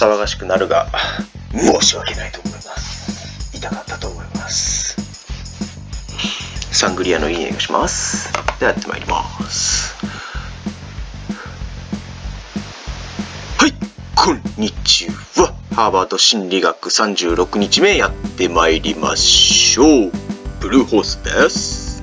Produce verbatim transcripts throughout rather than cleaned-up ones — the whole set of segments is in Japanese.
騒がしくなるが、申し訳ないと思います。痛かったと思います。サングリアのいい匂いがします。ではやってまいります。はい、こんにちは。ハーバード心理学さんじゅうろくにちめやってまいりましょう。ブルーホースです。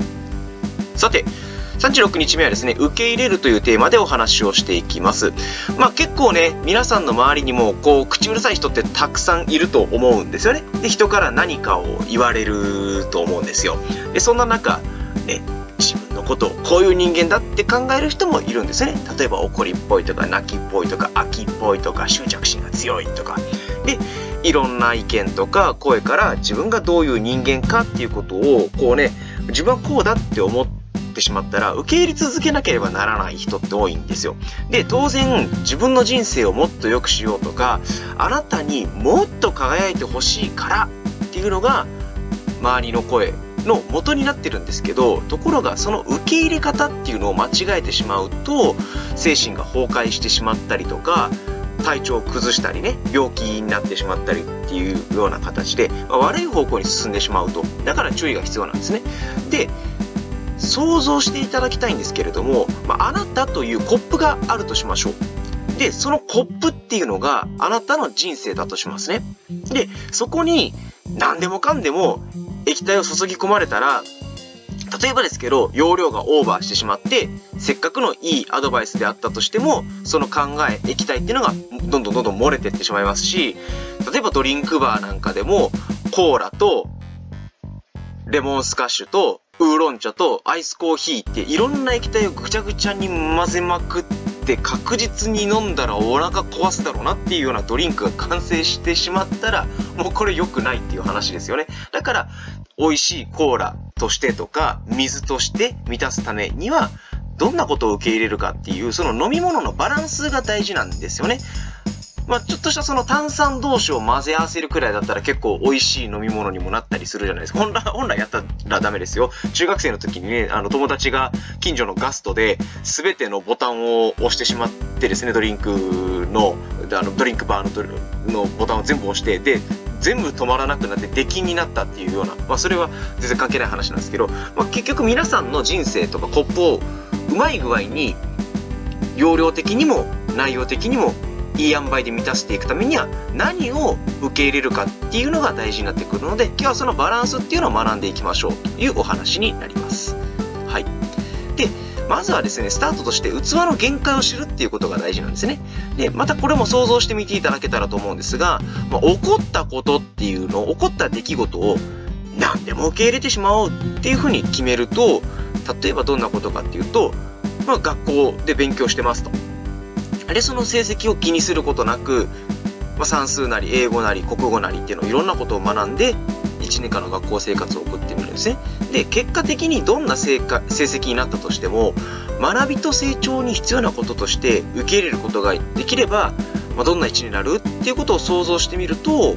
さて、さんじゅうろくにちめはですね、受け入れるというテーマでお話をしていきます。まあ結構ね、皆さんの周りにも、こう、口うるさい人ってたくさんいると思うんですよね。で、人から何かを言われると思うんですよ。で、そんな中、ね、自分のことをこういう人間だって考える人もいるんですよね。例えば怒りっぽいとか泣きっぽいとか飽きっぽいとか執着心が強いとか。で、いろんな意見とか声から自分がどういう人間かっていうことをこうね、自分はこうだって思ってしまったら受け入れ続けなければならない人って多いんですよ。で、当然自分の人生をもっと良くしようとか、あなたにもっと輝いてほしいからっていうのが周りの声の元になってるんですけど、ところがその受け入れ方っていうのを間違えてしまうと精神が崩壊してしまったりとか、体調を崩したりね、病気になってしまったりっていうような形で、まあ、悪い方向に進んでしまうと。だから注意が必要なんですね。で、想像していただきたいんですけれども、まあ、あなたというコップがあるとしましょう。で、そのコップっていうのがあなたの人生だとしますね。で、そこに何でもかんでも液体を注ぎ込まれたら、例えばですけど、容量がオーバーしてしまって、せっかくのいいアドバイスであったとしても、その考え、液体っていうのがどんどんどんどん漏れていってしまいますし、例えばドリンクバーなんかでも、コーラとレモンスカッシュとウーロン茶とアイスコーヒーっていろんな液体をぐちゃぐちゃに混ぜまくって確実に飲んだらお腹壊すだろうなっていうようなドリンクが完成してしまったら、もうこれ良くないっていう話ですよね。だから、美味しいコーラとしてとか水として満たすためにはどんなことを受け入れるかっていう、その飲み物のバランスが大事なんですよね。まあちょっとしたその炭酸同士を混ぜ合わせるくらいだったら結構美味しい飲み物にもなったりするじゃないですか。本来、本来やったらダメですよ。中学生の時にね、あの友達が近所のガストで全てのボタンを押してしまってですね、ドリンクの、あのドリンクバーのドリのボタンを全部押して、で、全部止まらなくなって出禁になったっていうような、まあそれは全然関係ない話なんですけど、まあ結局皆さんの人生とかコップをうまい具合に容量的にも内容的にもいい塩梅で満たしていくためには何を受け入れるかっていうのが大事になってくるので、今日はそのバランスっていうのを学んでいきましょうというお話になります。はい。で、まずはですね、スタートとして器の限界を知るっていうことが大事なんですね。で、またこれも想像してみていただけたらと思うんですが、まあ、起こったことっていうの、起こった出来事を何でも受け入れてしまおうっていうふうに決めると、例えばどんなことかっていうと、まあ、学校で勉強してますと。で、その成績を気にすることなく、まあ、算数なり英語なり国語なりっていうのをいろんなことを学んでいちねんかんの学校生活を送ってみるんですね。で、結果的にどんな成果成績になったとしても、学びと成長に必要なこととして受け入れることができれば、まあ、どんないちねんになるっていうことを想像してみると、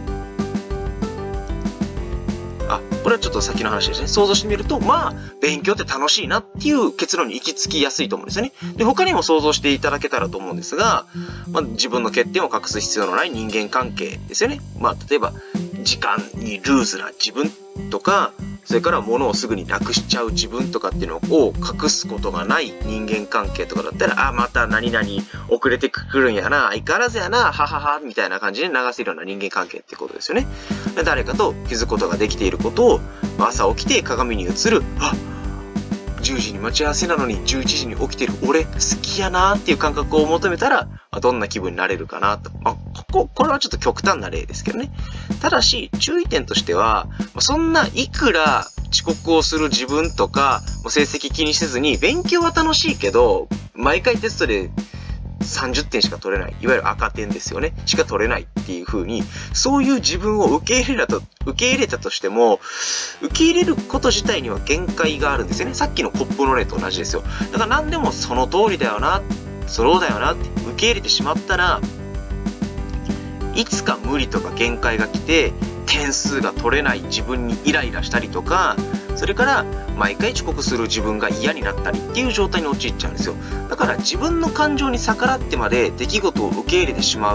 あ、これはちょっと先の話ですね。想像してみると、まあ、勉強って楽しいなっていう結論に行き着きやすいと思うんですよね。で、他にも想像していただけたらと思うんですが、まあ、自分の欠点を隠す必要のない人間関係ですよね。まあ、例えば、時間にルーズな自分とか、それから物をすぐになくしちゃう自分とかっていうのを隠すことがない人間関係とかだったら、あ、また何々遅れてくるんやな、相変わらずやな、ははは、みたいな感じで流せるような人間関係ってことですよね。誰かと気づくことができていることを、朝起きて鏡に映る、あ、じゅうじに待ち合わせなのにじゅういちじに起きてる俺好きやなっていう感覚を求めたら、どんな気分になれるかなと。まあ、ここ、これはちょっと極端な例ですけどね。ただし、注意点としては、そんないくら遅刻をする自分とか、成績気にせずに、勉強は楽しいけど、毎回テストでさんじゅってんしか取れない。いわゆる赤点ですよね。しか取れないっていう風に、そういう自分を受け入れたと、受け入れたとしても、受け入れること自体には限界があるんですよね。さっきのコップの例と同じですよ。だから何でもその通りだよな、そうだよなって受け入れてしまったら、いつか無理とか限界が来て、点数が取れない自分にイライラしたりとか、それから毎回遅刻する自分が嫌になったりっていう状態に陥っちゃうんですよ。だから自分の感情に逆らってまで出来事を受け入れてしまうっ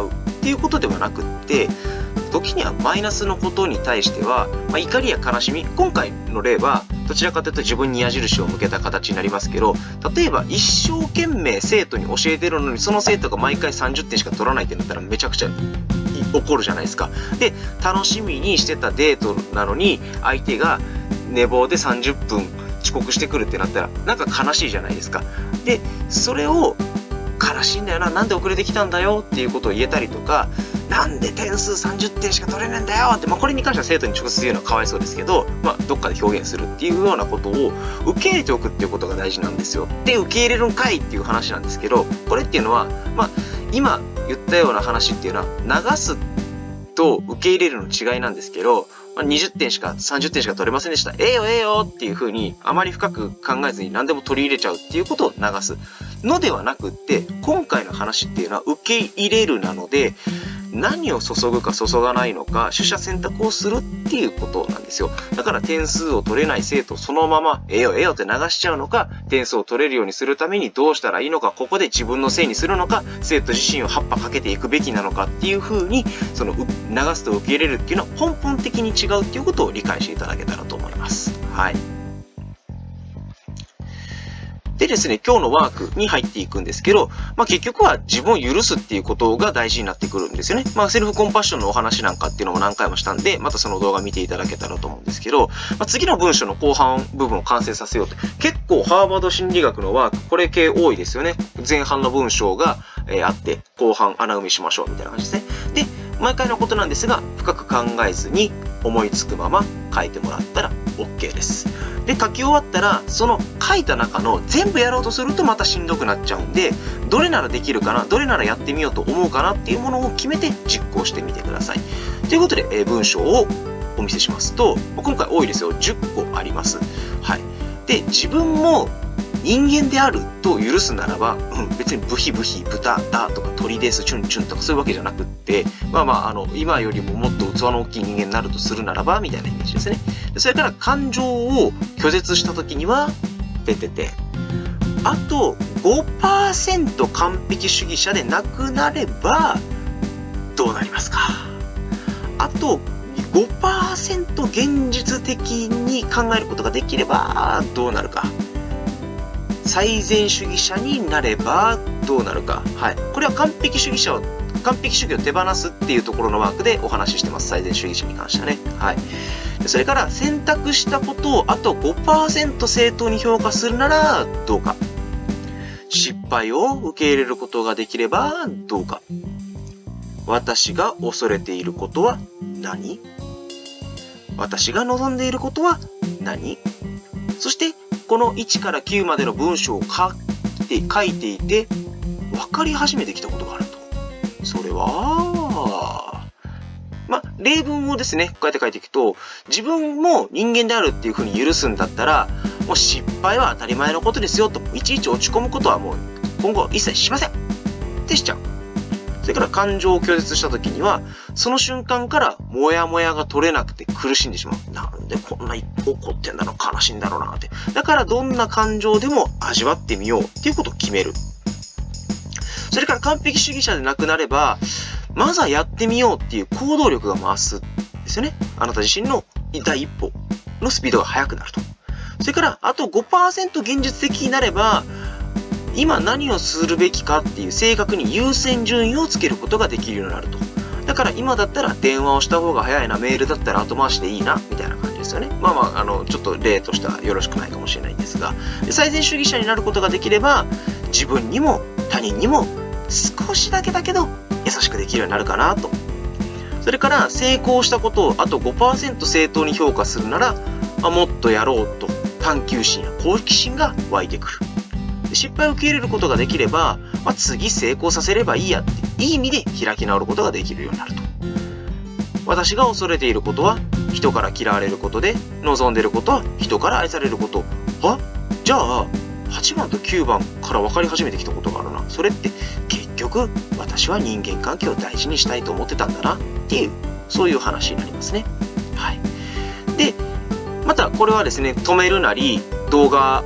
っていうことではなくって、時にはマイナスのことに対しては、まあ、怒りや悲しみ、今回の例はどちらかというと自分に矢印を向けた形になりますけど、例えば一生懸命生徒に教えてるのにその生徒が毎回さんじゅってんしか取らないってなったらめちゃくちゃ怒るじゃないですか。で、楽しみにしてたデートなのに相手が寝坊でさんじゅっぷん遅刻してくるってなったらなんか悲しいじゃないですか。で、それを悲しいんだよな、なんで遅れてきたんだよっていうことを言えたりとか、なんで点数さんじゅってんしか取れないんだよって、まあ、これに関しては生徒に直接言うのはかわいそうですけど、まあ、どっかで表現するっていうようなことを受け入れておくっていうことが大事なんですよ。で、受け入れるんかいっていう話なんですけど、これっていうのは、まあ、今言ったような話っていうのは流すと受け入れるの違いなんですけど、まあ、にじゅってんしかさんじゅってんしか取れませんでした。ええよええよっていう風にあまり深く考えずに何でも取り入れちゃうっていうことを流すのではなくって、今回の話っていうのは受け入れるなので、何を注ぐか注がないのか取捨選択をするっていうことなんですよ。だから点数を取れない生徒をそのままええよええよって流しちゃうのか、点数を取れるようにするためにどうしたらいいのか、ここで自分のせいにするのか、生徒自身を葉っぱかけていくべきなのかっていう風に、その流すと受け入れるっていうのは根本的に違うっていうことを理解していただけたらと思います。はい。でですね、今日のワークに入っていくんですけど、まあ結局は自分を許すっていうことが大事になってくるんですよね。まあセルフコンパッションのお話なんかっていうのも何回もしたんで、またその動画見ていただけたらと思うんですけど、まあ、次の文章の後半部分を完成させようと。結構ハーバード心理学のワーク、これ系多いですよね。前半の文章が、えー、あって、後半穴埋めしましょうみたいな感じですね。で、毎回のことなんですが、深く考えずに思いつくまま書いてもらったら OK です。で、書き終わったら、その書いた中の全部やろうとするとまたしんどくなっちゃうんで、どれならできるかな、どれならやってみようと思うかなっていうものを決めて実行してみてください。ということで、えー、文章をお見せしますと、今回多いですよ。じゅっこあります。はい。で、自分も人間であると許すならば、うん、別にブヒブヒ、豚だとか鳥です、チュンチュンとかそういうわけじゃなくって、まあまあ、あの、今よりももっと器の大きい人間になるとするならば、みたいなイメージですね。それから感情を拒絶したときには、ててて。あと、ごパーセント 完璧主義者でなくなれば、どうなりますか？あと、ごパーセント 現実的に考えることができれば、どうなるか。最善主義者になればどうなるか。はい。これは完璧主義者を、完璧主義を手放すっていうところのワークでお話ししてます。最善主義者に関してはね。はい。それから選択したことをあと ごパーセント 正当に評価するならどうか。失敗を受け入れることができればどうか。私が恐れていることは何？私が望んでいることは何？そしてこのいちからきゅうまでの文章を書いて、書いていて分かり始めてきたことがあると。それは、まあ、例文をですね、こうやって書いていくと、自分も人間であるっていうふうに許すんだったら、もう失敗は当たり前のことですよと、いちいち落ち込むことはもう今後一切しませんってしちゃう。それから感情を拒絶した時には、その瞬間からモヤモヤが取れなくて苦しんでしまう。なんでこんな一個怒ってんだろう、悲しいんだろうなって。だからどんな感情でも味わってみようっていうことを決める。それから完璧主義者でなくなれば、まずはやってみようっていう行動力が増す。ですよね。あなた自身の第一歩のスピードが速くなると。それから、あと ごパーセント 現実的になれば、今何をするべきかっていう正確に優先順位をつけることができるようになると。だから今だったら電話をした方が早いな、メールだったら後回しでいいな、みたいな感じですよね。まあまあ、あの、ちょっと例としてはよろしくないかもしれないんですが、最善主義者になることができれば、自分にも他人にも少しだけだけど優しくできるようになるかなと。それから成功したことをあと ごパーセント 正当に評価するなら、まあ、もっとやろうと探求心や好奇心が湧いてくる。失敗を受け入れることができれば、まあ、次成功させればいいやっていい意味で開き直ることができるようになると。私が恐れていることは人から嫌われることで、望んでいることは人から愛されること。あ、じゃあはちばんときゅうばんから分かり始めてきたことがあるな。それって結局私は人間関係を大事にしたいと思ってたんだなっていう、そういう話になりますね。はい。で、またこれはですね、止めるなり動画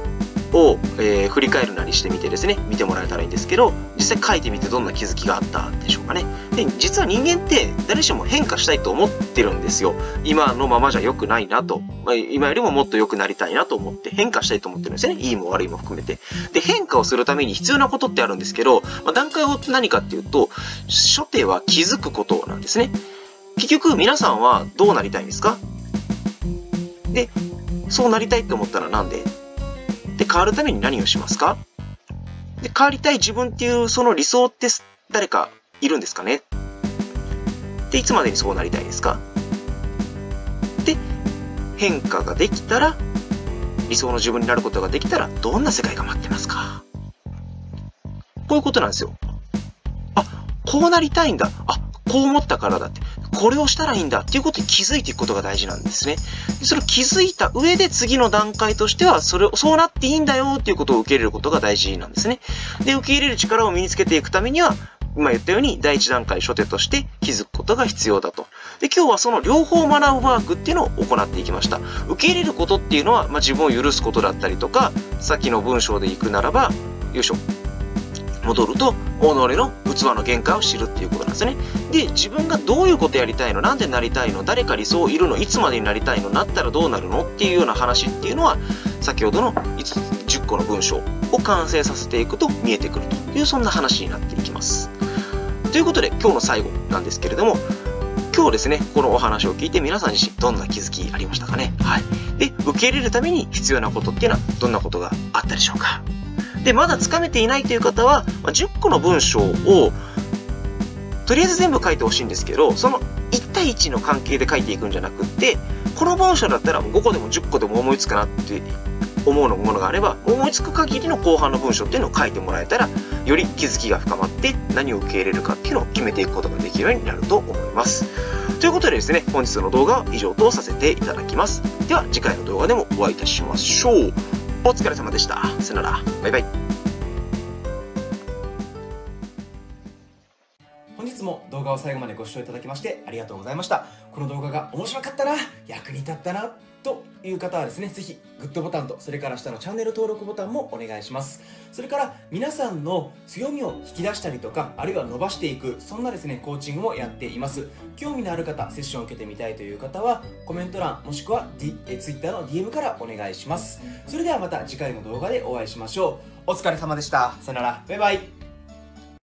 を、えー、振り返るなりしてみてですね、見てもらえたらいいんですけど、実際書いてみてどんな気づきがあったでしょうかね。で、実は人間って誰しも変化したいと思ってるんですよ。今のままじゃ良くないなと。まあ、今よりももっと良くなりたいなと思って変化したいと思ってるんですよね。いいも悪いも含めて。で、変化をするために必要なことってあるんですけど、まあ、段階を何かっていうと、初手は気づくことなんですね。結局皆さんはどうなりたいんですか？で、そうなりたいって思ったらなんで？で、変わるために何をしますか？で、変わりたい自分っていうその理想って誰かいるんですかね？で、いつまでにそうなりたいですか？で、変化ができたら、理想の自分になることができたら、どんな世界が待ってますか？こういうことなんですよ。あ、こうなりたいんだ。あ、こう思ったからだって。これをしたらいいんだっていうことに気づいていくことが大事なんですね。それを気づいた上で次の段階としては、それを、そうなっていいんだよっていうことを受け入れることが大事なんですね。で、受け入れる力を身につけていくためには、今言ったように第一段階初手として気づくことが必要だと。で、今日はその両方学ぶワークっていうのを行っていきました。受け入れることっていうのは、まあ、自分を許すことだったりとか、さっきの文章でいくならば、よいしょ。戻ると、己の器の限界を知るっていうことなんですね。で、自分がどういうことやりたいの、なんでなりたいの、誰か理想いるの、いつまでになりたいの、なったらどうなるのっていうような話っていうのは、先ほどのじゅっこの文章を完成させていくと見えてくるという、そんな話になっていきます。ということで、今日の最後なんですけれども、今日ですね、このお話を聞いて皆さん自身どんな気づきありましたかね。はい。で、受け入れるために必要なことっていうのはどんなことがあったでしょうか。で、まだつかめていないという方は、じゅっこの文章を、とりあえず全部書いてほしいんですけど、そのいち対いちの関係で書いていくんじゃなくって、この文章だったらごこでもじゅっこでも思いつくなって思うものがあれば、思いつく限りの後半の文章っていうのを書いてもらえたら、より気づきが深まって何を受け入れるかっていうのを決めていくことができるようになると思います。ということでですね、本日の動画は以上とさせていただきます。では次回の動画でもお会いいたしましょう。お疲れ様でした。さよなら。バイバイ。 本日も動画を最後までご視聴いただきましてありがとうございました。この動画が面白かったな、役に立ったなという方はですね、ぜひグッドボタンと、それから下のチャンネル登録ボタンもお願いします。それから皆さんの強みを引き出したりとか、あるいは伸ばしていく、そんなですねコーチングもやっています。興味のある方、セッションを受けてみたいという方はコメント欄もしくは、D、え Twitter の ディーエム からお願いします。それではまた次回の動画でお会いしましょう。お疲れ様でした。さよなら。バイバイ。